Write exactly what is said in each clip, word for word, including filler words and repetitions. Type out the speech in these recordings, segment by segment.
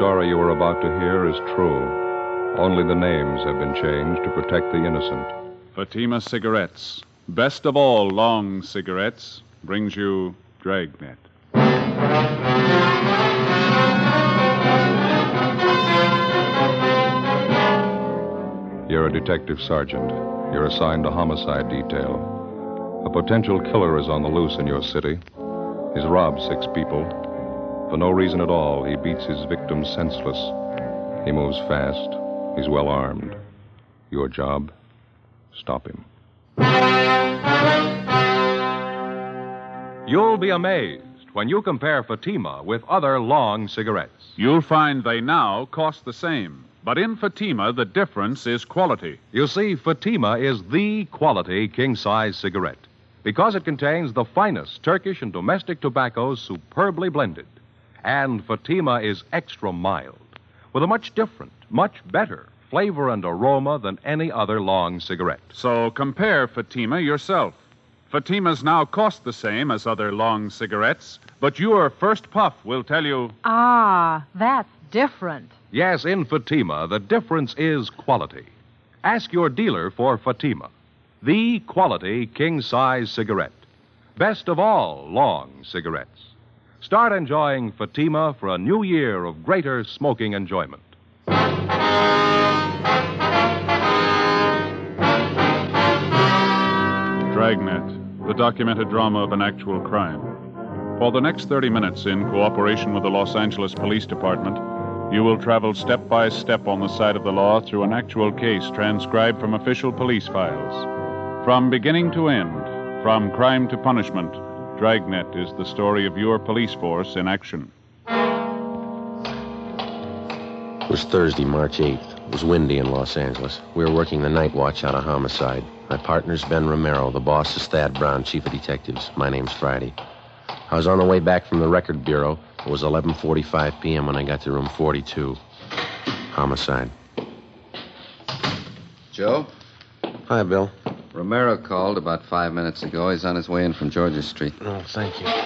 story you are about to hear is true. Only the names have been changed to protect the innocent. Fatima Cigarettes, best of all long cigarettes, brings you Dragnet. You're a detective sergeant. You're assigned to homicide detail. A potential killer is on the loose in your city. He's robbed six people. For no reason at all, he beats his victims senseless. He moves fast. He's well armed. Your job? Stop him. You'll be amazed when you compare Fatima with other long cigarettes. You'll find they now cost the same. But in Fatima, the difference is quality. You see, Fatima is the quality king-size cigarette because it contains the finest Turkish and domestic tobaccos superbly blended. And Fatima is extra mild, with a much different, much better flavor and aroma than any other long cigarette. So compare Fatima yourself. Fatimas now cost the same as other long cigarettes, but your first puff will tell you... Ah, that's different. Yes, in Fatima, the difference is quality. Ask your dealer for Fatima, the quality king-size cigarette. Best of all long cigarettes. Start enjoying Fatima for a new year of greater smoking enjoyment. Dragnet, the documented drama of an actual crime. For the next thirty minutes, in cooperation with the Los Angeles Police Department, you will travel step by step on the side of the law through an actual case transcribed from official police files. From beginning to end, from crime to punishment, Dragnet is the story of your police force in action. It was Thursday, March eighth. It was windy in Los Angeles. We were working the night watch out of homicide. My partner's Ben Romero. The boss is Thad Brown, chief of detectives. My name's Friday. I was on the way back from the record bureau. It was eleven forty-five p.m. when I got to room forty-two. Homicide. Joe? Hi, Bill. Romero called about five minutes ago. He's on his way in from Georgia Street. Oh, thank you.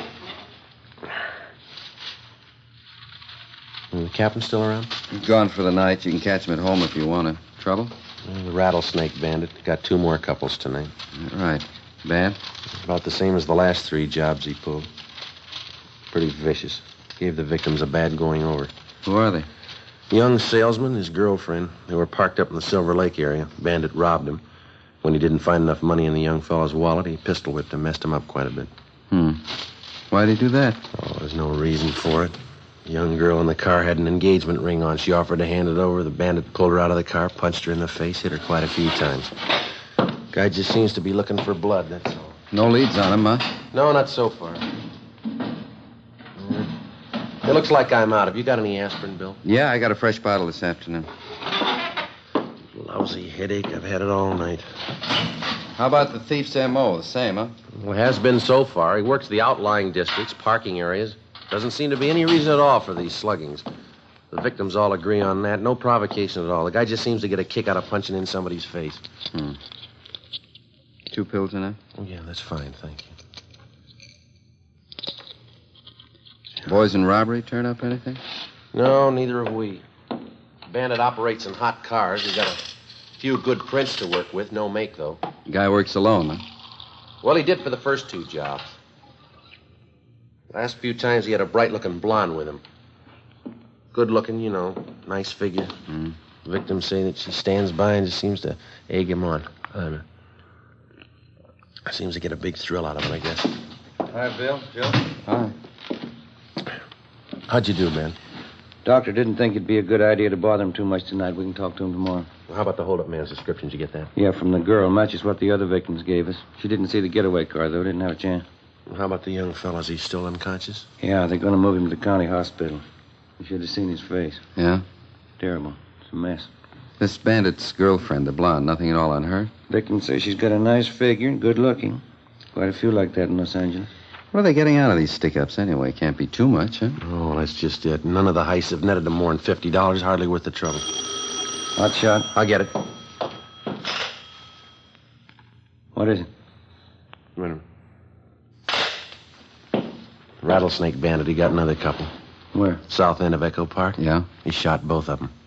The captain still around? He's gone for the night. You can catch him at home if you want him. Trouble? The rattlesnake bandit. Got two more couples tonight. Right. Bad? About the same as the last three jobs he pulled. Pretty vicious. Gave the victims a bad going over. Who are they? Young salesman, his girlfriend. They were parked up in the Silver Lake area. Bandit robbed him. When he didn't find enough money in the young fellow's wallet, he pistol whipped him, messed him up quite a bit. Hmm. Why'd he do that? Oh, there's no reason for it. The young girl in the car had an engagement ring on. She offered to hand it over. The bandit pulled her out of the car, punched her in the face, hit her quite a few times. Guy just seems to be looking for blood, that's all. No leads on him, huh? No, not so far. It looks like I'm out. Have you got any aspirin, Bill? Yeah, I got a fresh bottle this afternoon. Lousy headache. I've had it all night. How about the thief's M O? The same, huh? Well, it has been so far. He works the outlying districts, parking areas. Doesn't seem to be any reason at all for these sluggings. The victims all agree on that. No provocation at all. The guy just seems to get a kick out of punching in somebody's face. Hmm. Two pills in it? Oh, yeah, that's fine, thank you. Boys in robbery turn up anything? No, neither have we. Bandit operates in hot cars. He's got a few good prints to work with. No make, though. Guy works alone, huh? Well, he did for the first two jobs. Last few times he had a bright-looking blonde with him. Good-looking, you know. Nice figure. Mm. Victims say that she stands by and just seems to egg him on. Uh, seems to get a big thrill out of it, I guess. Hi, Bill. Joe? Hi. How'd you do, Ben? Doctor didn't think it'd be a good idea to bother him too much tonight. We can talk to him tomorrow. Well, how about the hold-up man's description? Did you get that? Yeah, from the girl. Matches what the other victims gave us. She didn't see the getaway car, though. Didn't have a chance. Well, how about the young fella? Is he still unconscious? Yeah, they're going to move him to the county hospital. You should have seen his face. Yeah? Terrible. It's a mess. This bandit's girlfriend, the blonde, nothing at all on her? Victim says she's got a nice figure and good looking. Quite a few like that in Los Angeles. What are they getting out of these stick-ups anyway? Can't be too much, huh? Oh, that's just it. None of the heists have netted them more than fifty dollars. Hardly worth the trouble. Hot shot. I'll get it. What is it? Wait a minute. Rattlesnake bandit. He got another couple. Where? South end of Echo Park. Yeah? He shot both of them.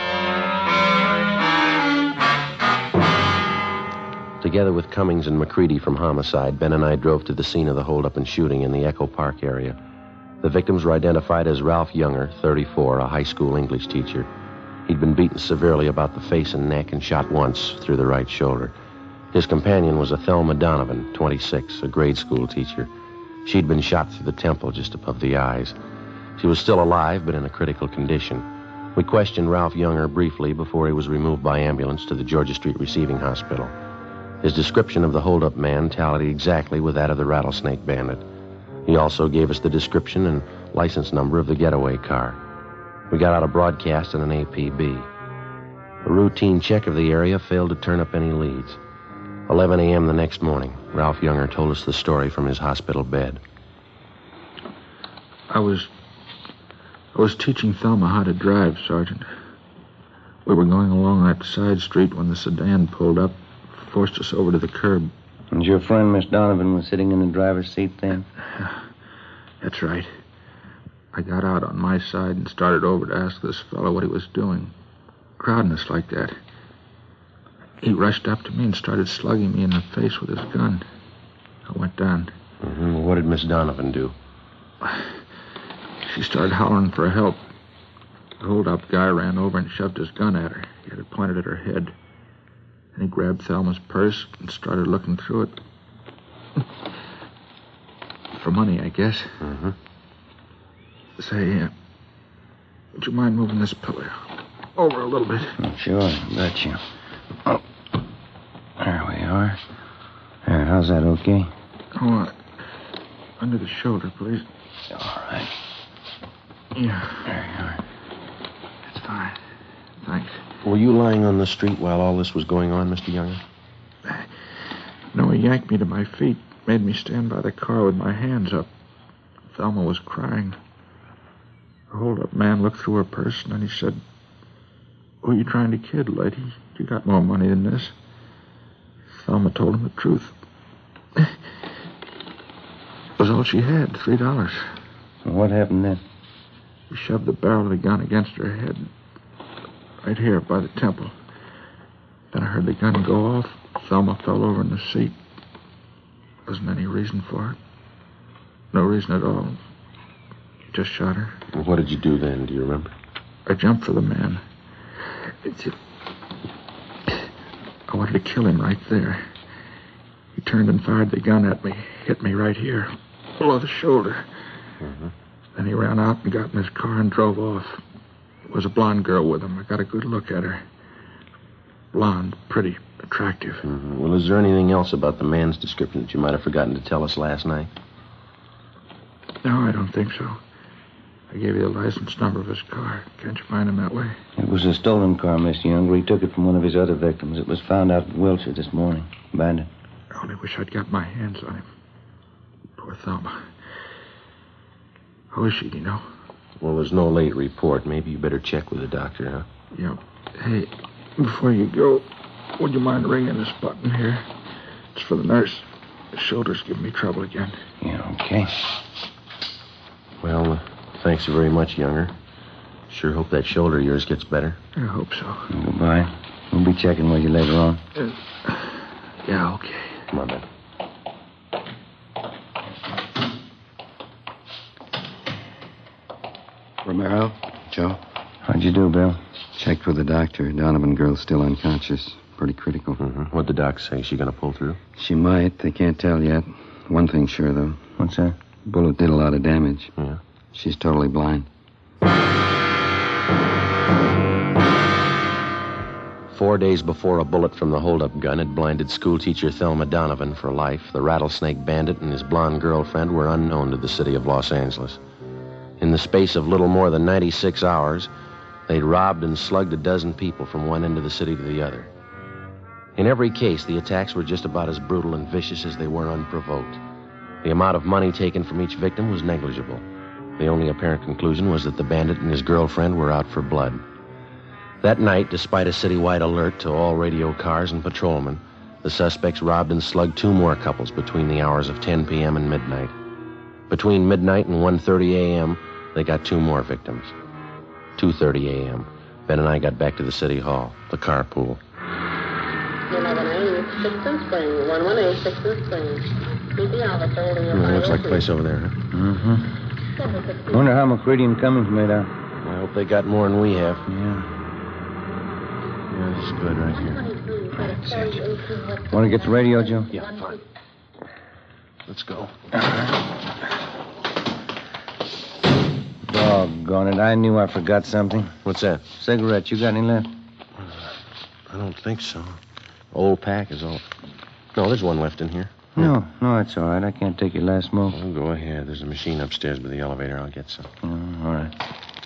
Together with Cummings and McCready from Homicide, Ben and I drove to the scene of the holdup and shooting in the Echo Park area. The victims were identified as Ralph Younger, thirty-four, a high school English teacher. He'd been beaten severely about the face and neck and shot once through the right shoulder. His companion was a Thelma Donovan, twenty-six, a grade school teacher. She'd been shot through the temple just above the eyes. She was still alive, but in a critical condition. We questioned Ralph Younger briefly before he was removed by ambulance to the Georgia Street Receiving Hospital. His description of the holdup man tallied exactly with that of the rattlesnake bandit. He also gave us the description and license number of the getaway car. We got out a broadcast and an A P B. A routine check of the area failed to turn up any leads. eleven a.m. the next morning, Ralph Younger told us the story from his hospital bed. I was... I was teaching Thelma how to drive, Sergeant. We were going along that side street when the sedan pulled up, forced us over to the curb. And your friend, Miss Donovan, was sitting in the driver's seat then? That's right. I got out on my side and started over to ask this fellow what he was doing. Crowding us like that. He rushed up to me and started slugging me in the face with his gun. I went down. Mm-hmm. Well, what did Miss Donovan do? She started hollering for help. The hold-up guy ran over and shoved his gun at her. He had it pointed at her head. And he grabbed Thelma's purse and started looking through it. For money, I guess. Mm-hmm. Say, uh, would you mind moving this pillow over a little bit? Oh, sure, bet you. Oh, there we are. There, how's that, okay? Oh, uh, under the shoulder, please. All right. Yeah. There you are. That's fine. Thanks. Were you lying on the street while all this was going on, Mister Younger? No, he yanked me to my feet, made me stand by the car with my hands up. Thelma was crying. The hold-up man looked through her purse, and then he said, "Who are you trying to kid, lady? You got more money than this." Thelma told him the truth. It was all she had, three dollars. Well, what happened then? He shoved the barrel of the gun against her head, right here by the temple. Then I heard the gun go off. Thelma fell over in the seat. Wasn't any reason for it. No reason at all. He just shot her. Well, what did you do then? Do you remember? I jumped for the man. It's a... I wanted to kill him right there. He turned and fired the gun at me. Hit me right here, below the shoulder. Mm-hmm. Then he ran out and got in his car and drove off. There was a blonde girl with him. I got a good look at her. Blonde, pretty, attractive. Mm-hmm. Well, is there anything else about the man's description that you might have forgotten to tell us last night? No, I don't think so. I gave you the license number of his car. Can't you find him that way? It was a stolen car, Mister Younger. He took it from one of his other victims. It was found out in Wilshire this morning. Abandoned. I only wish I'd got my hands on him. Poor Thelma. How is she, do you know? Well, there's no late report. Maybe you better check with the doctor, huh? Yeah. Hey, before you go, would you mind ringing this button here? It's for the nurse. The shoulder's giving me trouble again. Yeah, okay. Well, uh, thanks very much, Younger. Sure hope that shoulder of yours gets better. I hope so. Goodbye. We'll be checking with you later on. Uh, yeah, okay. Come on, Ben. Romero? Joe? How'd you do, Bill? Checked with the doctor. Donovan girl's still unconscious. Pretty critical. Mm-hmm. What'd the doc say? Is she going to pull through? She might. They can't tell yet. One thing's sure, though. What's that? Bullet did a lot of damage. Yeah. She's totally blind. Four days before a bullet from the holdup gun had blinded schoolteacher Thelma Donovan for life, the rattlesnake bandit and his blonde girlfriend were unknown to the city of Los Angeles. In the space of little more than ninety-six hours, they'd robbed and slugged a dozen people from one end of the city to the other. In every case, the attacks were just about as brutal and vicious as they were unprovoked. The amount of money taken from each victim was negligible. The only apparent conclusion was that the bandit and his girlfriend were out for blood. That night, despite a citywide alert to all radio cars and patrolmen, the suspects robbed and slugged two more couples between the hours of ten p.m. and midnight. Between midnight and one thirty a.m., They got two more victims. two thirty a.m. Ben and I got back to the city hall, the carpool. eleven A, Sixth Spring, one one eight, Sixth Spring. Meet the officer holding your Oh, looks like a place over there, huh? Mm-hmm. Wonder how McCready and Cummings made out. I hope they got more than we have. Yeah. Yeah, this is good right here. That's it. Want to get the radio, Joe? Yeah, fine. Let's go. Doggone it. I knew I forgot something. What's that? Cigarettes. You got any left? I don't think so. Old pack is all. No, there's one left in here. No, no, it's all right. I can't take your last smoke. Well, go ahead. There's a machine upstairs by the elevator. I'll get some. Oh, all right.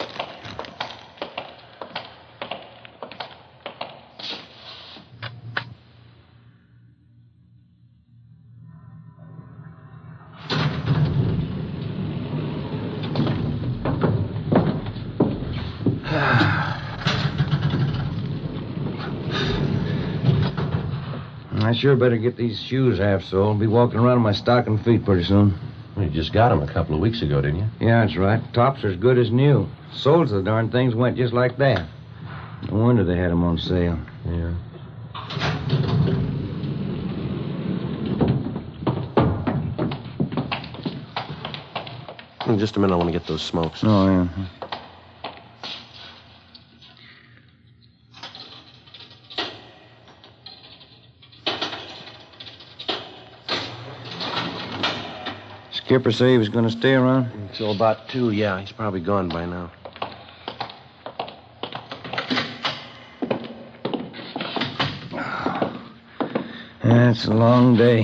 I sure better get these shoes half soled. Be walking around in my stocking feet pretty soon. Well, you just got them a couple of weeks ago, didn't you? Yeah, that's right. Tops are as good as new. Soles of the darn things went just like that. No wonder they had them on sale. Yeah. In just a minute, I want to get those smokes. Oh, yeah. Skipper say he was going to stay around? Until about two, yeah. He's probably gone by now. Yeah, it's a long day.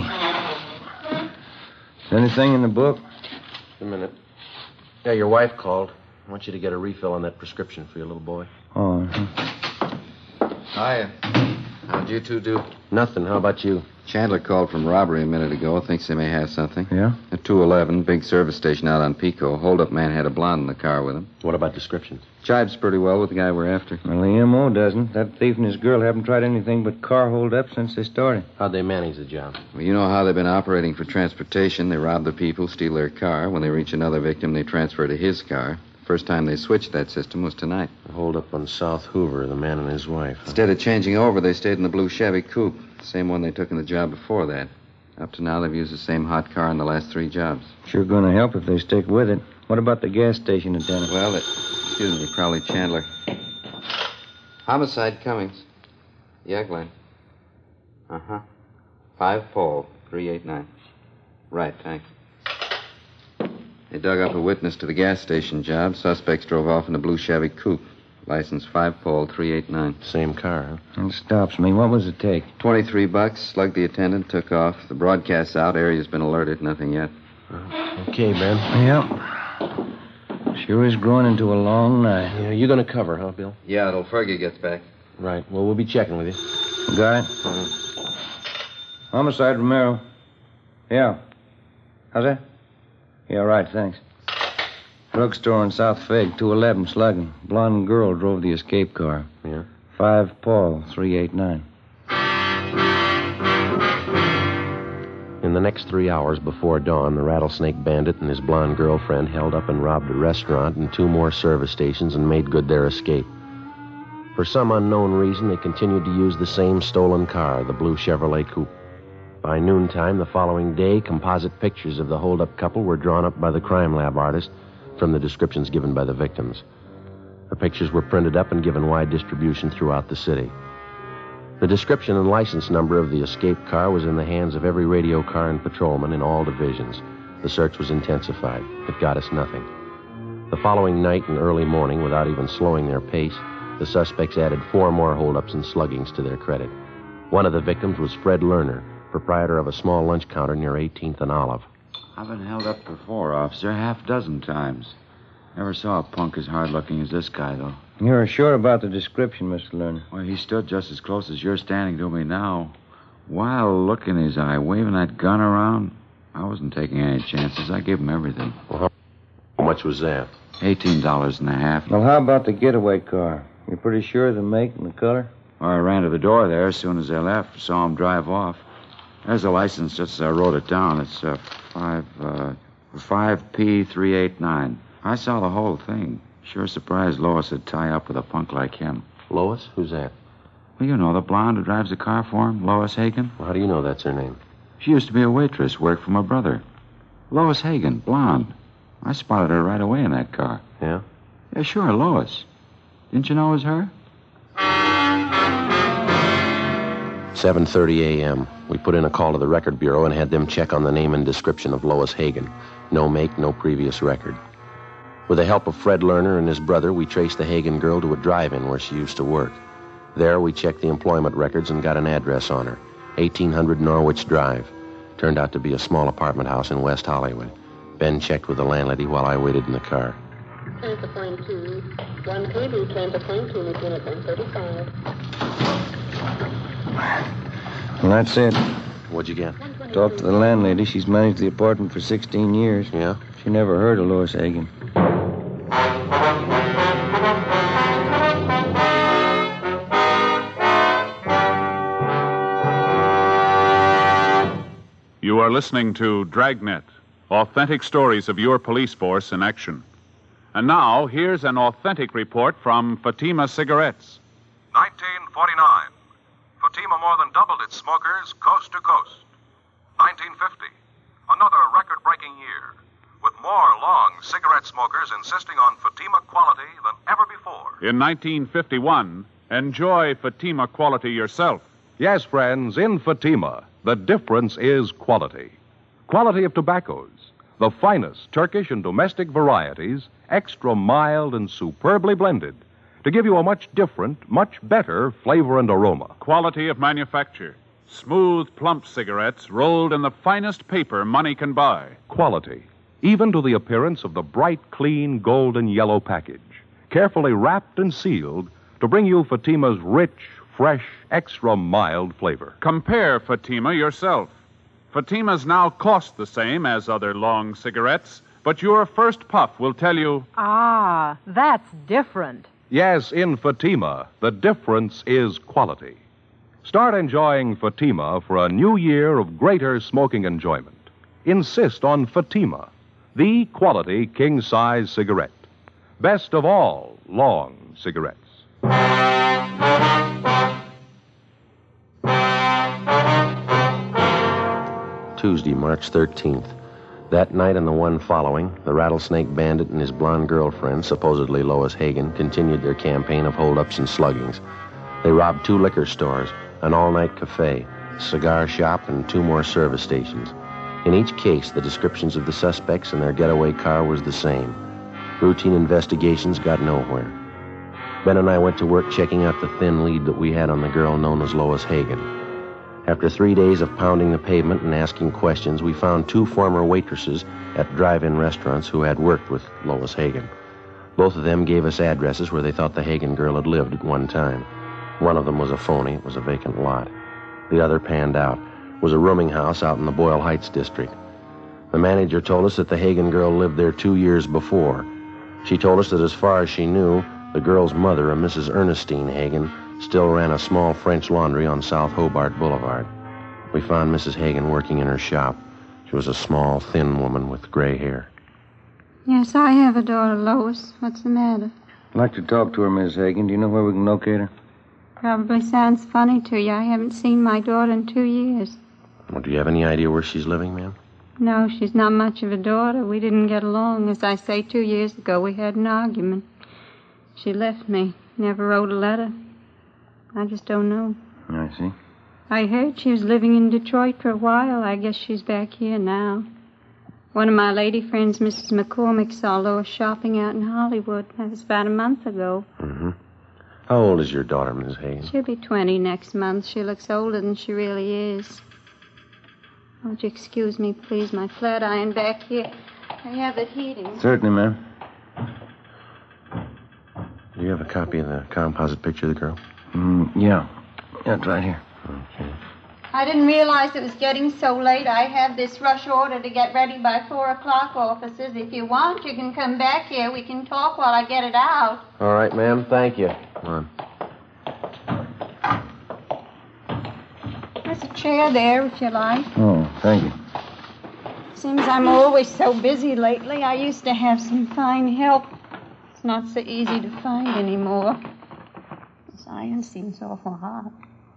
Is anything in the book? Just a minute. Yeah, your wife called. I want you to get a refill on that prescription for your little boy. Oh, uh-huh. Hiya. How'd you two do? Nothing. How about you? Chandler called from robbery a minute ago. Thinks they may have something. Yeah? At two eleven, big service station out on Pico. Hold-up man had a blonde in the car with him. What about descriptions? Jibes pretty well with the guy we're after. Well, the M O doesn't. That thief and his girl haven't tried anything but car hold-up since they started. How'd they manage the job? Well, you know how they've been operating for transportation. They rob the people, steal their car. When they reach another victim, they transfer to his car. First time they switched that system was tonight. The hold-up on South Hoover, the man and his wife. Huh? Instead of changing over, they stayed in the blue Chevy coupe. The same one they took in the job before that. Up to now, they've used the same hot car in the last three jobs. Sure going to help if they stick with it. What about the gas station attendant? Well, it, excuse me, probably Chandler. Homicide Cummings. Yeah, Glenn. Uh-huh. Five Paul, three eight nine. Right, thanks. They dug up a witness to the gas station job. Suspects drove off in a blue Chevy coupe. License five Paul, three eight nine. Same car, huh? It stops me. What was it take? twenty-three bucks. Slugged the attendant, took off. The broadcast's out. Area's been alerted. Nothing yet. Okay, Ben. Yep. Sure is growing into a long night. Yeah, you're going to cover, huh, Bill? Yeah, till Fergie gets back. Right. Well, we'll be checking with you. Got it? Uh-huh. Homicide, Romero. Yeah. How's that? Yeah, right, thanks. Drugstore in South Fig, two eleven, slugging. Blonde girl drove the escape car. Yeah? Five Paul, three eight nine. In the next three hours before dawn, the rattlesnake bandit and his blonde girlfriend held up and robbed a restaurant and two more service stations and made good their escape. For some unknown reason, they continued to use the same stolen car, the blue Chevrolet coupe. By noontime the following day, composite pictures of the hold-up couple were drawn up by the crime lab artist from the descriptions given by the victims. The pictures were printed up and given wide distribution throughout the city. The description and license number of the escaped car was in the hands of every radio car and patrolman in all divisions. The search was intensified. It got us nothing. The following night and early morning, without even slowing their pace, the suspects added four more holdups and sluggings to their credit. One of the victims was Fred Lerner, proprietor of a small lunch counter near eighteenth and Olive. I've been held up before, officer, half a dozen times. Never saw a punk as hard-looking as this guy, though. You're sure about the description, Mister Lerner? Well, he stood just as close as you're standing to me now. Wild look in his eye, waving that gun around. I wasn't taking any chances. I gave him everything. Well, how much was that? Eighteen dollars and a half. Well, how about the getaway car? You're pretty sure of the make and the color? Well, I ran to the door there as soon as they left. Saw him drive off. There's the license just as I wrote it down. It's uh, five, uh, five P three eight nine. I saw the whole thing. Sure surprised Lois would tie up with a punk like him. Lois? Who's that? Well, you know, the blonde who drives the car for him, Lois Hagen. Well, how do you know that's her name? She used to be a waitress, worked for my brother. Lois Hagen, blonde. I spotted her right away in that car. Yeah? Yeah, sure, Lois. Didn't you know it was her? seven thirty a.m. We put in a call to the record bureau and had them check on the name and description of Lois Hagen. No make, no previous record. With the help of Fred Lerner and his brother, we traced the Hagen girl to a drive-in where she used to work. There, we checked the employment records and got an address on her. eighteen hundred Norwich Drive. Turned out to be a small apartment house in West Hollywood. Ben checked with the landlady while I waited in the car. Tampa point two. one eighty, Tampa point two, Lieutenant one thirty-five. Well, that's it. What'd you get? Talked to the landlady. She's managed the apartment for sixteen years. Yeah? She never heard of Lois Hagen. You are listening to Dragnet, authentic stories of your police force in action. And now, here's an authentic report from Fatima Cigarettes. nineteen forty-nine. Fatima more than doubled its smokers coast to coast. nineteen fifty. Another record-breaking year, with more long cigarette smokers insisting on Fatima quality than ever before. In nineteen fifty-one, enjoy Fatima quality yourself. Yes, friends, in Fatima, the difference is quality. Quality of tobaccos, the finest Turkish and domestic varieties, extra mild and superbly blended, to give you a much different, much better flavor and aroma. Quality of manufacture. Smooth, plump cigarettes rolled in the finest paper money can buy. Quality, even to the appearance of the bright, clean, golden yellow package, carefully wrapped and sealed to bring you Fatima's rich, fresh, extra mild flavor. Compare Fatima yourself. Fatimas now cost the same as other long cigarettes, but your first puff will tell you, Ah, that's different. Yes, in Fatima, the difference is quality. Start enjoying Fatima for a new year of greater smoking enjoyment. Insist on Fatima, the quality king-size cigarette. Best of all long cigarettes. Tuesday, March thirteenth. That night and the one following, the Rattlesnake Bandit and his blonde girlfriend, supposedly Lois Hagen, continued their campaign of holdups and sluggings. They robbed two liquor stores, an all-night cafe, a cigar shop, and two more service stations. In each case, the descriptions of the suspects and their getaway car was the same. Routine investigations got nowhere. Ben and I went to work checking out the thin lead that we had on the girl known as Lois Hagen. After three days of pounding the pavement and asking questions, we found two former waitresses at drive-in restaurants who had worked with Lois Hagen. Both of them gave us addresses where they thought the Hagen girl had lived at one time. One of them was a phony. It was a vacant lot. The other panned out. It was a rooming house out in the Boyle Heights district. The manager told us that the Hagen girl lived there two years before. She told us that as far as she knew, the girl's mother, a Missus Ernestine Hagen, still ran a small French laundry on South Hobart Boulevard. We found Missus Hagen working in her shop. She was a small, thin woman with gray hair. Yes, I have a daughter, Lois. What's the matter? I'd like to talk to her, Miss Hagen. Do you know where we can locate her? Probably sounds funny to you. I haven't seen my daughter in two years. Well, do you have any idea where she's living, ma'am? No, she's not much of a daughter. We didn't get along. As I say, two years ago we had an argument. She left me. Never wrote a letter. I just don't know. I see. I heard she was living in Detroit for a while. I guess she's back here now. One of my lady friends, Missus McCormick, saw Lois shopping out in Hollywood. That was about a month ago. Mm-hmm. How old is your daughter, Miss Hagen? She'll be twenty next month. She looks older than she really is. Won't you excuse me, please? My flat iron back here. I have it heating. Certainly, ma'am. Do you have a copy of the composite picture of the girl? Mm, yeah. Yeah, it's right here. Okay. I didn't realize it was getting so late. I have this rush order to get ready by four o'clock, officers. If you want, you can come back here. We can talk while I get it out. All right, ma'am. Thank you. Come on. There's a chair there, if you like. Oh, thank you. Seems I'm always so busy lately. I used to have some fine help. It's not so easy to find anymore. This iron seems awful hot.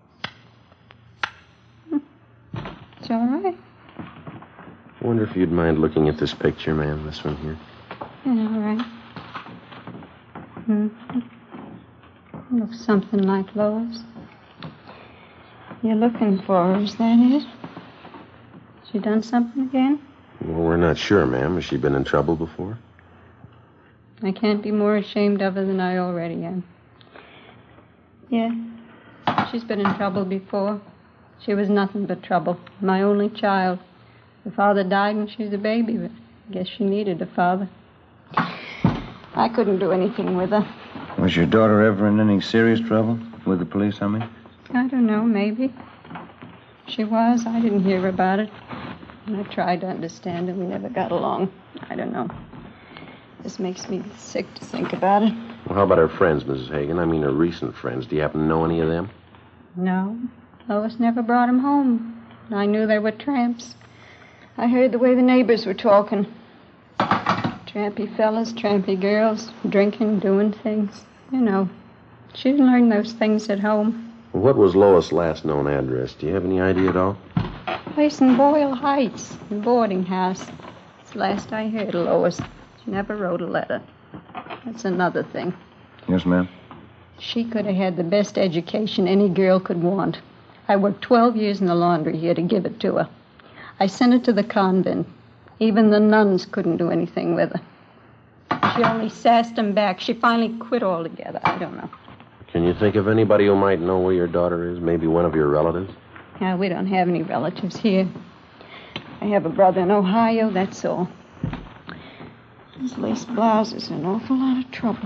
It's all right. I wonder if you'd mind looking at this picture, ma'am, this one here. Yeah, all right. Mm-hmm. Looks something like Lois. You're looking for her, is that it? She done something again? Well, we're not sure, ma'am. Has she been in trouble before? I can't be more ashamed of her than I already am. Yeah, she's been in trouble before. She was nothing but trouble. My only child. Her father died when she was a baby, but I guess she needed a father. I couldn't do anything with her. Was your daughter ever in any serious trouble? With the police, I mean? I don't know, maybe. She was. I didn't hear about it. And I tried to understand her. We never got along. I don't know. This makes me sick to think about it. Well, how about her friends, Missus Hagen? I mean her recent friends. Do you happen to know any of them? No. Lois never brought them home. I knew they were tramps. I heard the way the neighbors were talking. Trampy fellas, trampy girls, drinking, doing things. You know, she didn't learn those things at home. What was Lois' last known address? Do you have any idea at all? Place in Boyle Heights, the boarding house. It's the last I heard of Lois. She never wrote a letter. That's another thing. Yes, ma'am? She could have had the best education any girl could want. I worked twelve years in the laundry here to give it to her. I sent her to the convent. Even the nuns couldn't do anything with her. She only sassed them back. She finally quit altogether. I don't know. Can you think of anybody who might know where your daughter is? Maybe one of your relatives? Yeah, we don't have any relatives here. I have a brother in Ohio, that's all. This lace blouse is an awful lot of trouble.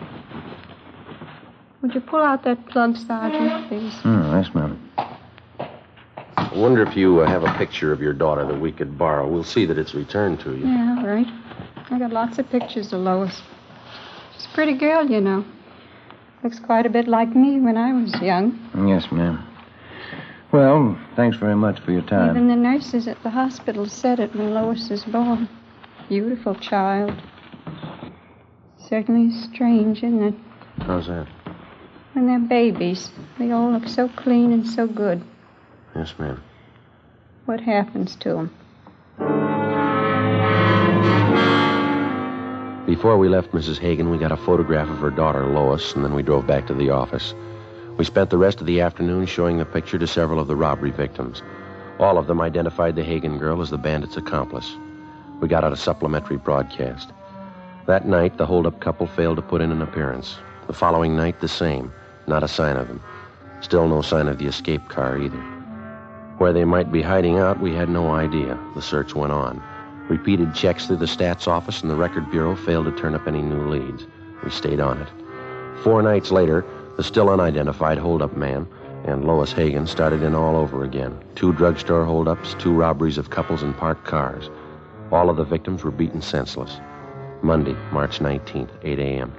Would you pull out that plug, Sergeant, please? Hmm, yes, ma'am. I wonder if you uh, have a picture of your daughter that we could borrow. We'll see that it's returned to you. Yeah, all right. I got lots of pictures of Lois. She's a pretty girl, you know. Looks quite a bit like me when I was young. Yes, ma'am. Well, thanks very much for your time. Even the nurses at the hospital said it when Lois was born. Beautiful child. Certainly strange, isn't it? How's that? When they're babies, they all look so clean and so good. Yes, ma'am. What happens to them? Before we left Missus Hagen, we got a photograph of her daughter, Lois, and then we drove back to the office. We spent the rest of the afternoon showing the picture to several of the robbery victims. All of them identified the Hagen girl as the bandit's accomplice. We got out a supplementary broadcast. That night, the holdup couple failed to put in an appearance. The following night, the same. Not a sign of them. Still no sign of the escape car either. Where they might be hiding out, we had no idea. The search went on. Repeated checks through the stats office and the record bureau failed to turn up any new leads. We stayed on it. Four nights later, the still unidentified holdup man and Lois Hagen started in all over again. Two drugstore holdups, two robberies of couples in parked cars. All of the victims were beaten senseless. Monday, March nineteenth, eight a.m.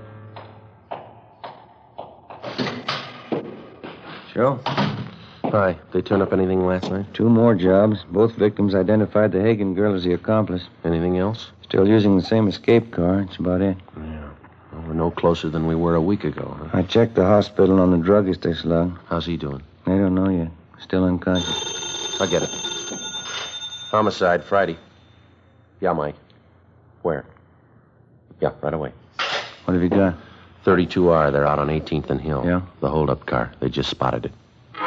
Joe? Hi. They turn up anything last night? Two more jobs. Both victims identified the Hagen girl as the accomplice. Anything else? Still using the same escape car. That's about it. Yeah. Well, we're no closer than we were a week ago, huh? I checked the hospital on the druggist they slugged. How's he doing? They don't know yet. Still unconscious. I get it. Homicide, Friday. Yeah, Mike. Where? Yeah, right away. What have you got? thirty-two R. They're out on eighteenth and Hill. Yeah? The holdup car. They just spotted it.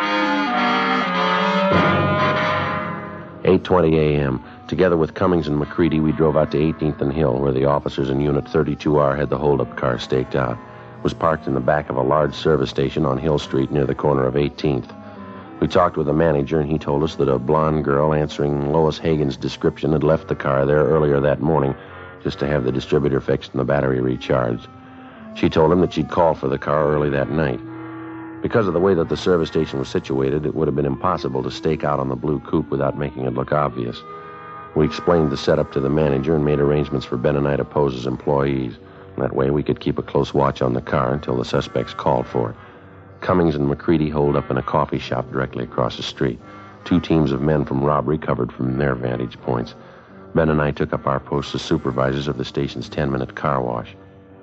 eight twenty a.m. Together with Cummings and McCready, we drove out to eighteenth and Hill, where the officers in Unit thirty-two R had the holdup car staked out. It was parked in the back of a large service station on Hill Street near the corner of eighteenth. We talked with the manager, and he told us that a blonde girl answering Lois Hagen's description had left the car there earlier that morning just to have the distributor fixed and the battery recharged. She told him that she'd called for the car early that night. Because of the way that the service station was situated, it would have been impossible to stake out on the blue coupe without making it look obvious. We explained the setup to the manager and made arrangements for Ben and I to pose as employees. That way we could keep a close watch on the car until the suspects called for it. Cummings and McCready holed up in a coffee shop directly across the street. Two teams of men from robbery covered from their vantage points. Ben and I took up our posts as supervisors of the station's ten-minute car wash.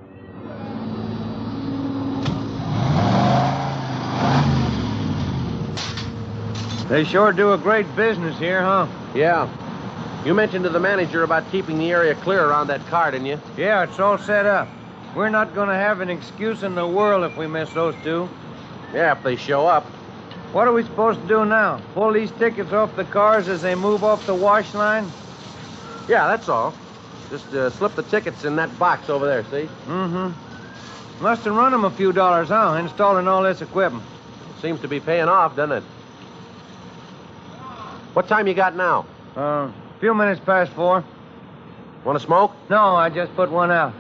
They sure do a great business here, huh? Yeah. You mentioned to the manager about keeping the area clear around that car, didn't you? Yeah, it's all set up. We're not going to have an excuse in the world if we miss those two. Yeah, if they show up. What are we supposed to do now? Pull these tickets off the cars as they move off the wash line? Yeah, that's all. Just uh, slip the tickets in that box over there, see? Mm-hmm. Must have run them a few dollars, huh, installing all this equipment. Seems to be paying off, doesn't it? What time you got now? Uh, a few minutes past four. Want to smoke? No, I just put one out.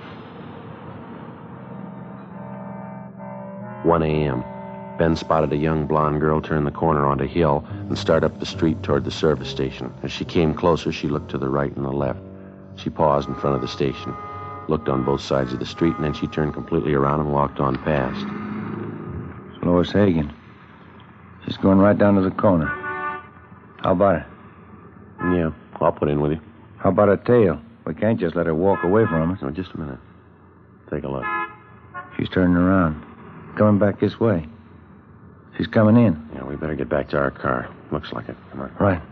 one a.m. Ben spotted a young blonde girl turn the corner onto Hill and start up the street toward the service station. As she came closer, she looked to the right and the left. She paused in front of the station, looked on both sides of the street, and then she turned completely around and walked on past. It's Lois Hagen. She's going right down to the corner. How about it? Yeah, I'll put in with you. How about a tail? We can't just let her walk away from us. No, just a minute. Take a look. She's turning around. Coming back this way. She's coming in. Yeah, we better get back to our car. Looks like it. Come on. Right.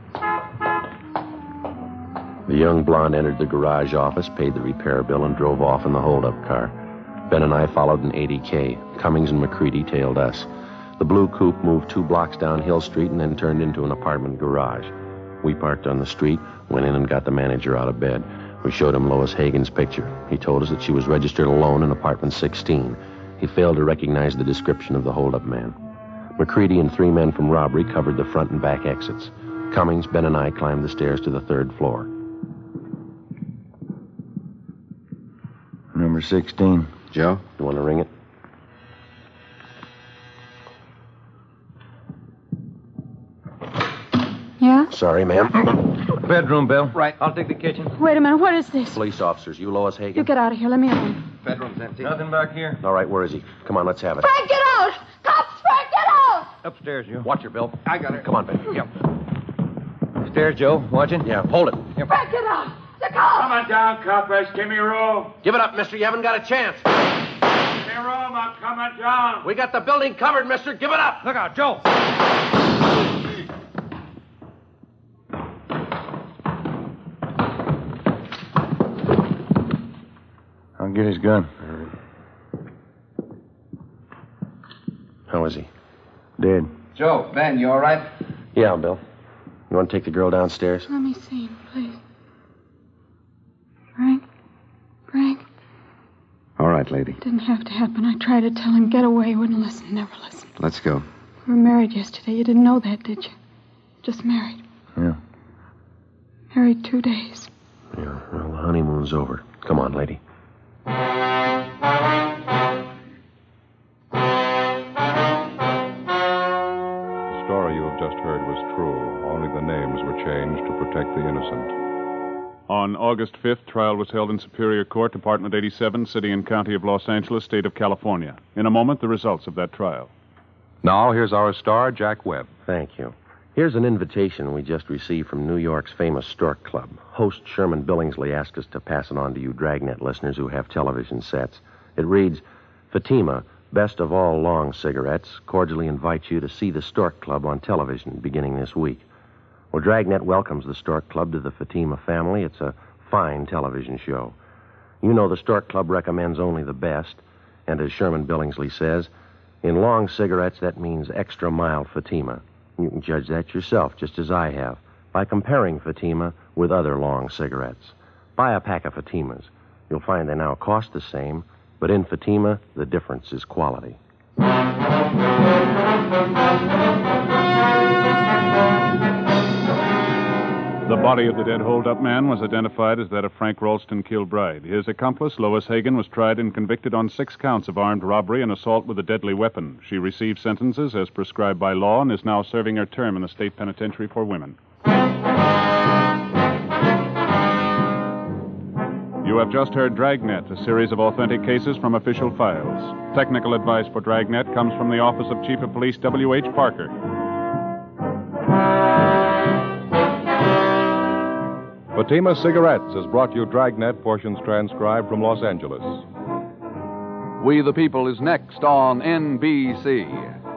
The young blonde entered the garage office, paid the repair bill, and drove off in the hold-up car. Ben and I followed in eighty K. Cummings and McCready tailed us. The blue coupe moved two blocks down Hill Street and then turned into an apartment garage. We parked on the street, went in and got the manager out of bed. We showed him Lois Hagen's picture. He told us that she was registered alone in apartment sixteen. He failed to recognize the description of the hold-up man. McCready and three men from robbery covered the front and back exits. Cummings, Ben, and I climbed the stairs to the third floor. Number sixteen. Joe, you want to ring it? Yeah? Sorry, ma'am. Bedroom, Bill. Right. I'll take the kitchen. Wait a minute. What is this? Police officers. You Lois Hagen? You get out of here. Let me alone. Bedroom's empty. Nothing back here. All right, where is he? Come on, let's have it. Frank, get out! Cops, Frank, get out! Upstairs, you. Watch her, Bill. I got her. Come on, Ben. Yep. Upstairs, Joe. Watching? Yeah, hold it. Yep. Frank, get out! The cops! Come on down, coppers. Give me room. Give it up, mister. You haven't got a chance. Give me room. I'm coming down. We got the building covered, mister. Give it up. Look out, Joe. I'll get his gun. How is he? Dead. Joe, Ben, you all right? Yeah, Bill. You want to take the girl downstairs? Let me see him, please. Frank? Frank? All right, lady. It didn't have to happen. I tried to tell him, get away. He wouldn't listen, never listened. Let's go. We were married yesterday. You didn't know that, did you? Just married. Yeah. Married two days. Yeah, well, the honeymoon's over. Come on, lady. The story you have just heard was true. Only the names were changed to protect the innocent. On August fifth, trial was held in Superior Court, Department eighty-seven, City and County of Los Angeles, State of California. In a moment, the results of that trial. Now, here's our star, Jack Webb. Thank you. Here's an invitation we just received from New York's famous Stork Club. Host Sherman Billingsley asked us to pass it on to you Dragnet listeners who have television sets. It reads, Fatima, best of all long cigarettes, cordially invites you to see the Stork Club on television beginning this week. Well, Dragnet welcomes the Stork Club to the Fatima family. It's a fine television show. You know the Stork Club recommends only the best, and as Sherman Billingsley says, in long cigarettes, that means extra mild Fatima. You can judge that yourself, just as I have, by comparing Fatima with other long cigarettes. Buy a pack of Fatimas. You'll find they now cost the same, but in Fatima, the difference is quality. The body of the dead hold-up man was identified as that of Frank Ralston Kilbride. His accomplice, Lois Hagen, was tried and convicted on six counts of armed robbery and assault with a deadly weapon. She received sentences as prescribed by law and is now serving her term in the state penitentiary for women. You have just heard Dragnet, a series of authentic cases from official files. Technical advice for Dragnet comes from the Office of Chief of Police W H Fatima Cigarettes has brought you Dragnet, portions transcribed from Los Angeles. We the People is next on N B C.